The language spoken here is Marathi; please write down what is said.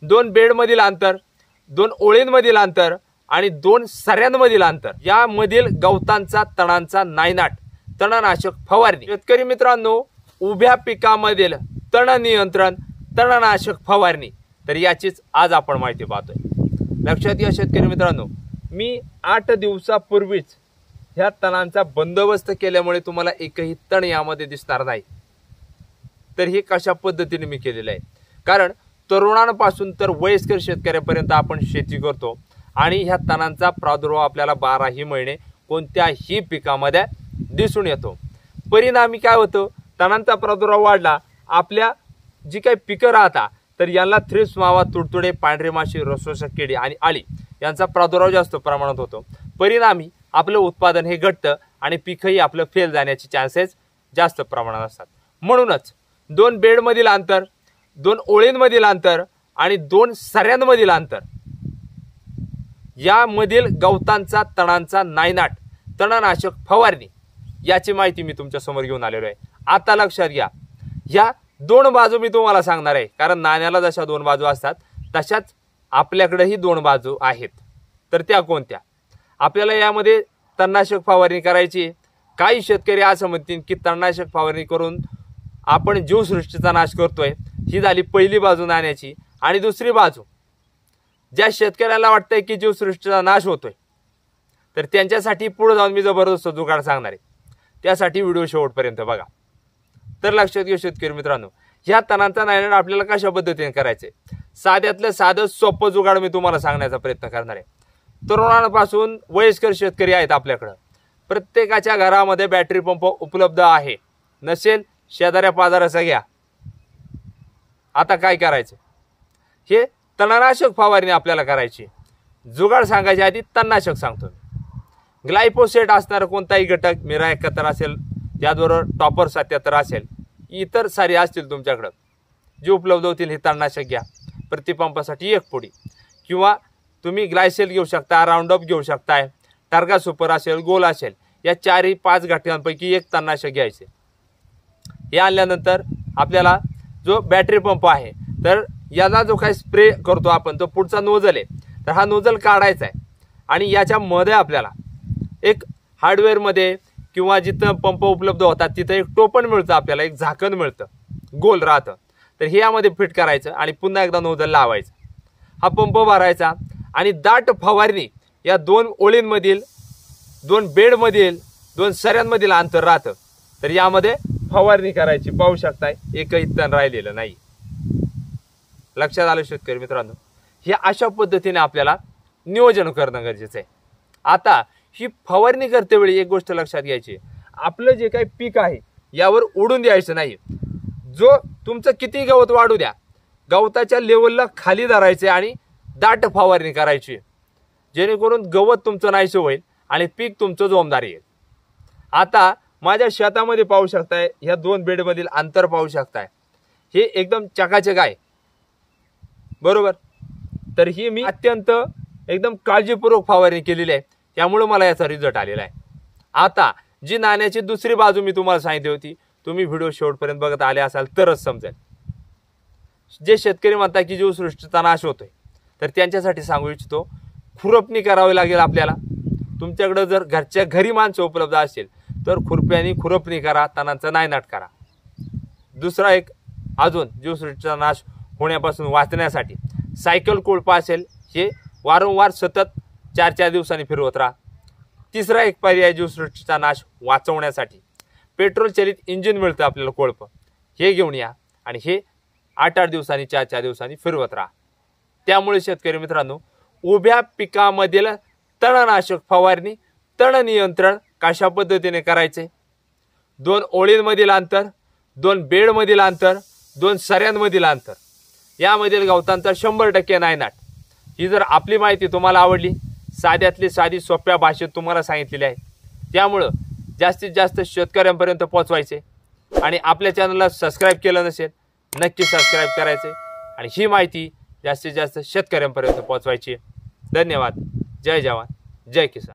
दोन बेडमधील अंतर, दोन ओळींमधील अंतर आणि दोन सऱ्यांमधील अंतर यामधील गवतांचा तणांचा नायनाट तणनाशक फवारणी। शेतकरी मित्रांनो, उभ्या पिकामधील तण नियंत्रण तणनाशक फवारणी, तर याचीच आज आपण माहिती पाहतोय। लक्षात घ्या शेतकरी मित्रांनो, मी 8 दिवसापूर्वीच ह्या तणांचा बंदोबस्त केल्यामुळे तुम्हाला एकही तण यामध्ये दिसणार नाही। तर हे कशा पद्धतीने मी केलेलं आहे, कारण तरुणांपासून तर वयस्कर शेतकऱ्यापर्यंत आपण शेती करतो आणि ह्या तणांचा प्रादुर्भाव आपल्याला 12ही महिने कोणत्याही पिकामध्ये दिसून येतो। परिणामी काय होतं, तणांचा प्रादुर्भाव वाढला, आपल्या जी काही पिकं राहतात तर यांना थ्रिप्स, मावा, तुडतुडे, पांढरे माशी, रसोषक किडी आणि अळी यांचा प्रादुर्भाव जास्त प्रमाणात होतो। परिणामी आपलं उत्पादन हे घटतं आणि पीकही आपलं फेल जाण्याचे चान्सेस जास्त प्रमाणात असतात। म्हणूनच दोन बेडमधील अंतर, दोन ओळींमधील अंतर आणि दोन सऱ्यांमधील अंतर यामधील गवतांचा तणांचा नायनाट तणनाशक फवारणी याची माहिती मी तुमच्या समोर घेऊन आलेलो आहे। आता लक्षात घ्या, ह्या दोन बाजू मी तुम्हाला सांगणार आहे, कारण नाण्याला जशा दोन बाजू असतात तशाच आपल्याकडेही दोन बाजू आहेत। तर त्या कोणत्या? आपल्याला यामध्ये तणनाशक फवारणी करायची। काही शेतकरी असं म्हणतील की तणनाशक फवारणी करून आपण जीवसृष्टीचा नाश करतोय, ही झाली पहिली बाजू नाण्याची। आणि दुसरी बाजू, ज्या शेतकऱ्याला वाटतंय की जीवसृष्टीचा नाश होतोय, तर त्यांच्यासाठी पुढे जाऊन मी जबरदस्त जुगाड सांगणार आहे, त्यासाठी व्हिडिओ शेवटपर्यंत बघा। तर लक्षात घ्या शेतकरी मित्रांनो, ह्या तणांचा नायनाट आपल्याला कशा पद्धतीने करायचे, साध्यातलं साधं सोपं जुगाड मी तुम्हाला सांगण्याचा प्रयत्न करणार आहे। तरुणांपासून वयस्कर शेतकरी आहेत आपल्याकडे, प्रत्येकाच्या घरामध्ये बॅटरी पंप उपलब्ध आहे, नसेल शेजाऱ्या पाजाराचा घ्या। आता काय करायचं, हे तणनाशक फवारणी आपल्याला करायची। जुगाड सांगायच्या आधी तणनाशक सांगतो। ग्लायफोसेट असणारा कोणताही घटक, मिरा 71 असेल, त्याचबरोबर टॉपर 77 असेल, इतर सारे असतील तुमच्याकडे जे उपलब्ध होतील, हे तणनाशक घ्या। प्रतिपंपासाठी 1 पुडी, किंवा तुम्ही ग्लायसेल घेऊ शकता, राऊंडअप घेऊ शकताय, टार्गा सुपर असेल, गोल असेल, या 4-5 घटकांपैकी एक तणनाशक घ्यायचे। हे आणल्यानंतर आपल्याला जो बॅटरी पंप आहे, तर याला जो काही स्प्रे करतो आपण, तो पुढचा नोजल आहे, तर हा नोजल काढायचा आहे आणि याच्यामध्ये आपल्याला एक हार्डवेअरमध्ये किंवा जिथं पंप उपलब्ध होतात तिथं एक टोपण मिळतं, आपल्याला एक झाकण मिळतं, गोल राहतं, तर हे यामध्ये फिट करायचं आणि पुन्हा एकदा नोजल लावायचं, हा पंप भरायचा आणि दाट फवारणी या दोन ओळींमधील, दोन बेडमधील, दोन सऱ्यांमधील अंतर राहतं, तर यामध्ये फवारणी करायची। पाहू शकताय एकही तण राहिलेलं नाही। लक्षात आलं शेतकरी मित्रांनो, हे अशा पद्धतीने आपल्याला नियोजन करणं गरजेचं आहे। आता ही फवारणी करते वेळी एक गोष्ट लक्षात घ्यायची, आपलं जे काही पीक आहे यावर उडून द्यायचं नाही। जो तुमचं किती गवत वाढू द्या, गवताच्या लेवलला खाली धरायचे आणि दाट फवारणी करायची, जेणेकरून गवत तुमचं नाहीसं होईल आणि पीक तुमचं जोमदार येईल। आता माझ्या शेतामध्ये पाहू शकताय, ह्या दोन बेडमधील अंतर पाहू शकताय, हे एकदम चकाचक आहे, बरोबर। तर ही मी अत्यंत एकदम काळजीपूर्वक फवारणी केलेली आहे, त्यामुळे मला याचा रिझल्ट आलेला आहे। आता जी नाण्याची दुसरी बाजू मी तुम्हाला सांगितली होती, तुम्ही व्हिडिओ शेवटपर्यंत बघत आले असाल तरच समजेल। जे शेतकरी म्हणतात की जीवसृष्टीचा नाश होतोय, तर त्यांच्यासाठी सांगू इच्छितो, खुरपणी करावी लागेल आपल्याला। तुमच्याकडे जर घरच्या घरी माणसं उपलब्ध असेल तर खुरप्याने खुरपणी करा, तणांचा नायनाट करा। दुसरा एक अजून जीवसृष्टीचा नाश होण्यापासून वाचण्यासाठी सायकल कोळपा असेल, हे वारंवार सतत 4-4 दिवसांनी फिरवत राहा। तिसरा एक पर्याय जीवसृष्टीचा नाश वाचवण्यासाठी पेट्रोल चलित इंजिन मिळतं आपल्याला कोळप, हे घेऊन या आणि हे 8-8 दिवसांनी 4-4 दिवसांनी फिरवत राहा। त्यामुळे शेतकरी मित्रांनो, उभ्या पिकामधील तणनाशक फवारणी, तण नियंत्रण कशा पद्धतीने करायचे, दोन ओळींमधील अंतर, दोन बेडमधील अंतर, दोन सऱ्यांमधील अंतर यामधील गवतांचा 100% नायनाट, ही जर आपली माहिती तुम्हाला आवडली, साध्यातली साधी सोप्या भाषेत तुम्हाला सांगितलेली आहे, त्यामुळं जास्तीत जास्त शेतकऱ्यांपर्यंत पोहोचवायचे। आणि आपल्या चॅनलला सबस्क्राईब केलं नसेल, नक्की सबस्क्राईब करायचे आणि ही माहिती जास्तीत जास्त शेतकऱ्यांपर्यंत पोहोचवायची। धन्यवाद। जय जवान, जय किसान।